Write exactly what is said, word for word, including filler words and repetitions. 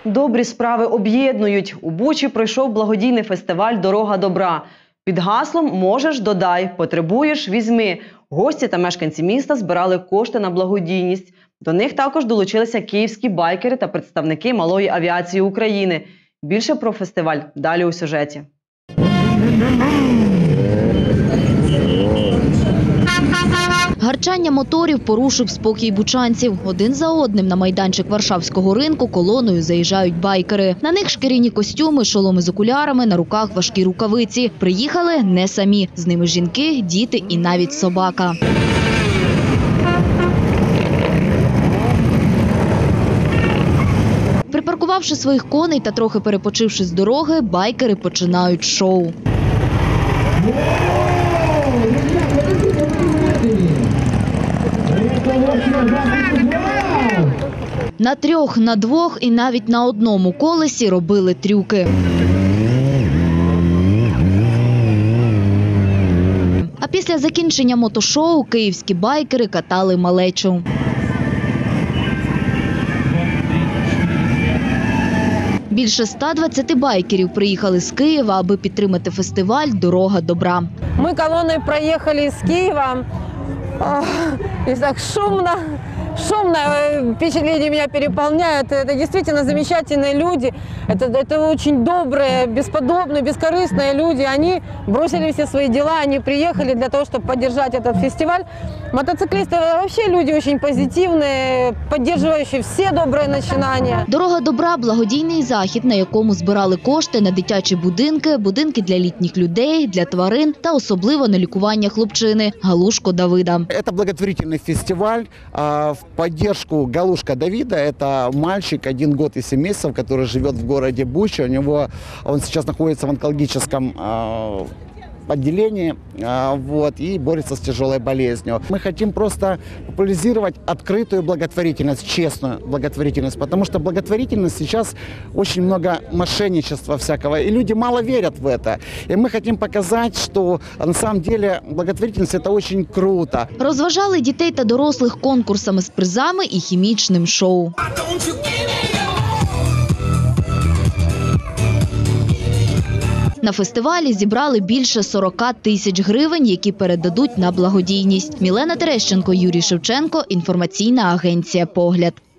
Добрі справи об'єднують. У Бучі пройшов благодійний фестиваль «Дорога добра». Під гаслом «Можеш – додай, потребуєш – візьми». Гості та мешканці міста збирали кошти на благодійність. До них також долучилися київські байкери та представники малої авіації України. Більше про фестиваль далі у сюжеті. Гарчання моторів порушив спокій бучанців. Один за одним на майданчик Варшавського ринку колоною заїжджають байкери. На них шкіряні костюми, шоломи з окулярами, на руках важкі рукавиці. Приїхали не самі. З ними жінки, діти і навіть собака. Припаркувавши своїх коней та трохи перепочивши з дороги, байкери починають шоу. На трьох, на двох і навіть на одному колесі робили трюки. А після закінчення мотошоу київські байкери катали малечу. Більше ста двадцяти байкерів приїхали з Києва, аби підтримати фестиваль «Дорога добра». Ми колоною проїхали з Києва. И так шумно, шумно, впечатление меня переполняет. Это действительно замечательные люди, это, это очень добрые, бесподобные, бескорыстные люди. Они бросили все свои дела, они приехали для того, чтобы поддержать этот фестиваль. Мотоциклисты вообще люди очень позитивные, поддерживающие все добрые начинания. «Дорога добра» – благодійний захід, на якому збирали кошти на дитячі будинки, будинки для літніх людей, для тварин та особливо на лікування хлопчини Галушко Давида. Это благотворительный фестиваль в поддержку Галушка Давида. Это мальчик, один год и семь месяцев, который живет в городе Буча. У него, он сейчас находится в онкологическом отделении вот, и борется с тяжелой болезнью. Мы хотим просто популяризировать открытую благотворительность, честную благотворительность, потому что благотворительность сейчас очень много мошенничества всякого, и люди мало верят в это. И мы хотим показать, что на самом деле благотворительность – это очень круто. Розважали дітей та дорослих конкурсами з призами і хімічним шоу. На фестивалі зібрали більше сорока тисяч гривень, які передадуть на благодійність. Мілена Терещенко, Юрій Шевченко, інформаційна агенція «Погляд».